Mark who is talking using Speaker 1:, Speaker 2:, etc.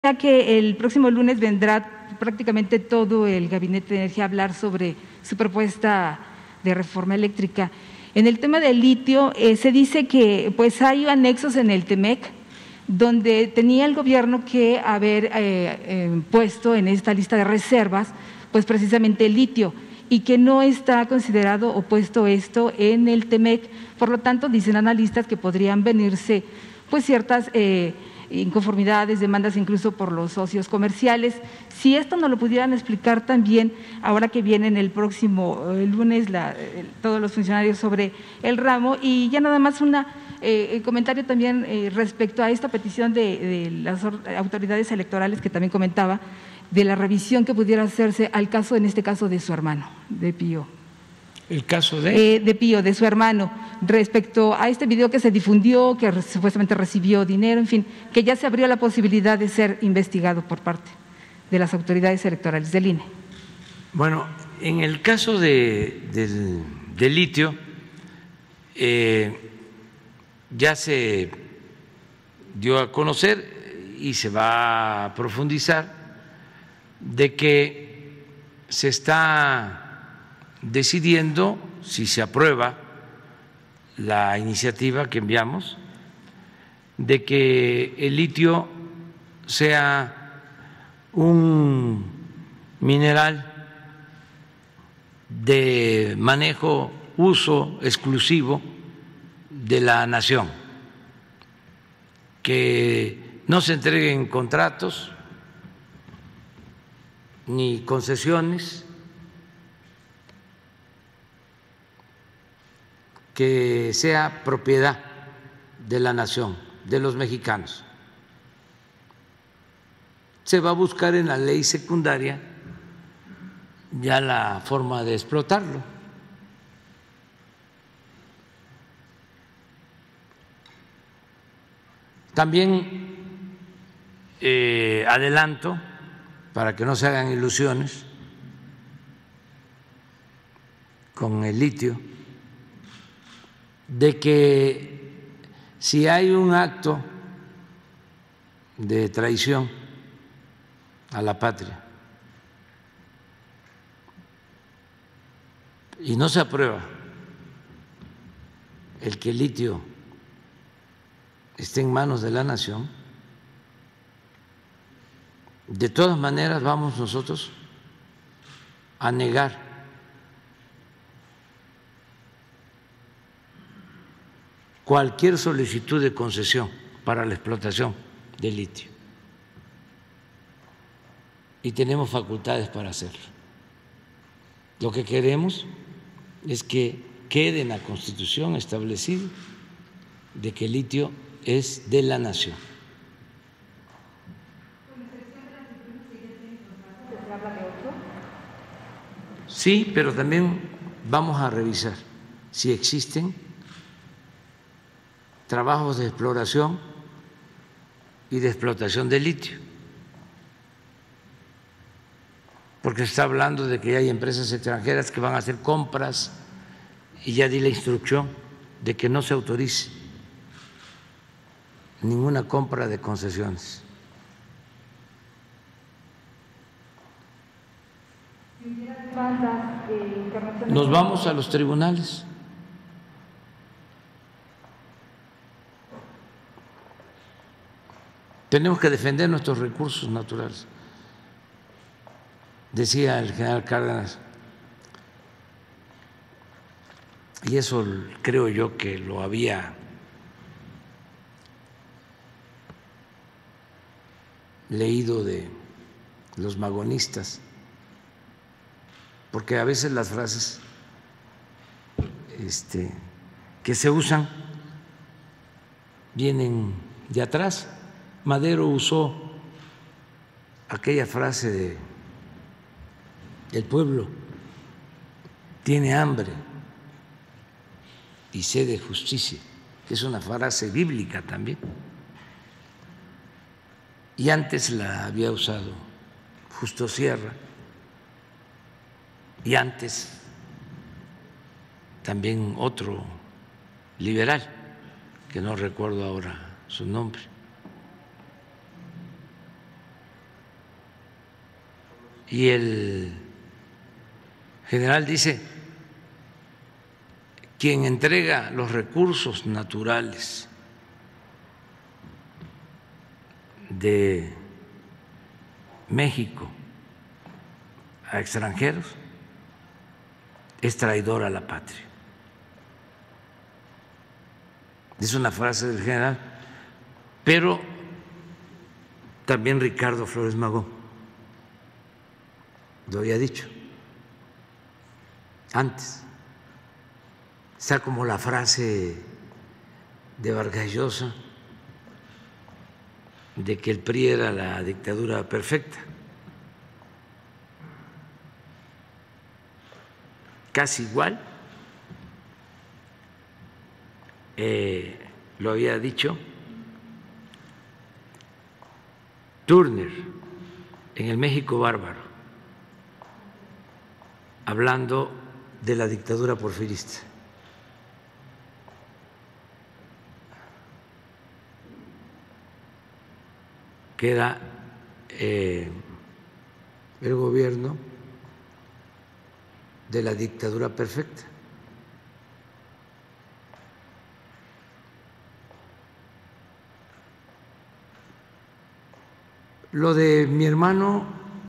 Speaker 1: Ya que el próximo lunes vendrá prácticamente todo el Gabinete de Energía a hablar sobre su propuesta de reforma eléctrica. En el tema del litio, se dice que pues hay anexos en el TEMEC donde tenía el gobierno que haber puesto en esta lista de reservas pues precisamente el litio, y que no está considerado o puesto esto en el TEMEC. Por lo tanto, dicen analistas que podrían venirse pues ciertas inconformidades, demandas incluso por los socios comerciales. Si esto nos lo pudieran explicar también, ahora que vienen el próximo lunes todos los funcionarios sobre el ramo. Y ya nada más un comentario también respecto a esta petición de las autoridades electorales que también comentaba, de la revisión que pudiera hacerse al caso, en este caso, de su hermano, de Pío.
Speaker 2: ¿El caso de
Speaker 1: Pío, de su hermano, respecto a este video que se difundió, que supuestamente recibió dinero, en fin, que ya se abrió la posibilidad de ser investigado por parte de las autoridades electorales del INE?
Speaker 2: Bueno, en el caso del litio, ya se dio a conocer y se va a profundizar de que se está decidiendo, si se aprueba la iniciativa que enviamos, de que el litio sea un mineral de manejo, uso exclusivo de la nación, que no se entreguen contratos ni concesiones, que sea propiedad de la nación, de los mexicanos. Se va a buscar en la ley secundaria ya la forma de explotarlo. También adelanto, para que no se hagan ilusiones con el litio, de que si hay un acto de traición a la patria y no se aprueba el que el litio esté en manos de la nación, de todas maneras vamos nosotros a negar cualquier solicitud de concesión para la explotación del litio, y tenemos facultades para hacerlo. Lo que queremos es que quede en la Constitución establecido de que el litio es de la nación. Sí, pero también vamos a revisar si existen trabajos de exploración y de explotación de litio, porque se está hablando de que hay empresas extranjeras que van a hacer compras, y ya di la instrucción de que no se autorice ninguna compra de concesiones. Nos vamos a los tribunales. Tenemos que defender nuestros recursos naturales. Decía el general Cárdenas, y eso creo yo que lo había leído de los magonistas, porque a veces las frases que se usan vienen de atrás. Madero usó aquella frase de el pueblo tiene hambre y sed de justicia, que es una frase bíblica también, y antes la había usado Justo Sierra, y antes también otro liberal, que no recuerdo ahora su nombre. Y el general dice, quien entrega los recursos naturales de México a extranjeros es traidor a la patria. Es una frase del general, pero también Ricardo Flores Magón lo había dicho antes. Está como la frase de Vargas Llosa de que el PRI era la dictadura perfecta. Casi igual lo había dicho Turner en el México bárbaro, hablando de la dictadura porfirista. Que era el gobierno de la dictadura perfecta. Lo de mi hermano